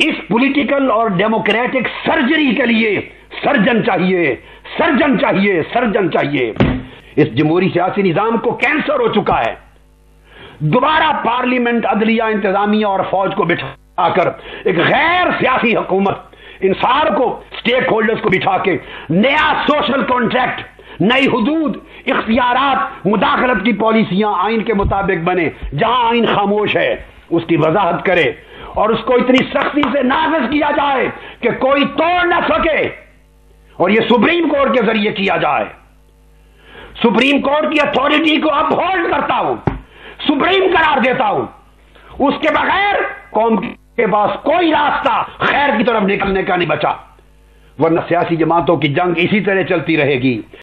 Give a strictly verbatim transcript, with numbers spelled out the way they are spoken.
इस पॉलिटिकल और democratic surgery के लिए सर्जन चाहिए, सर्जन चाहिए, सर्जन चाहिए। इस जमहूरी सियासी निजाम को कैंसर हो चुका है। दोबारा पार्लियामेंट, अदलिया, इंतजामिया और फौज को बिठाकर एक गैर सियासी हुकूमत, इन सार को स्टेक होल्डर्स को बिठा के नया सोशल कॉन्ट्रैक्ट, नई हुदूद, इख्तियारात, मुदाखलत की पॉलिसियां आइन के मुताबिक बने। जहां आइन खामोश है उसकी वजाहत करे और उसको इतनी सख्ती से नाफिज किया जाए कि कोई तोड़ ना सके, और यह सुप्रीम कोर्ट के जरिए किया जाए। सुप्रीम कोर्ट की अथॉरिटी को अपहोल्ड करता हूं, सुप्रीम करार देता हूं। उसके बगैर कौम के पास कोई रास्ता खैर की तरफ निकलने का नहीं बचा, वरना सियासी जमातों की जंग इसी तरह चलती रहेगी।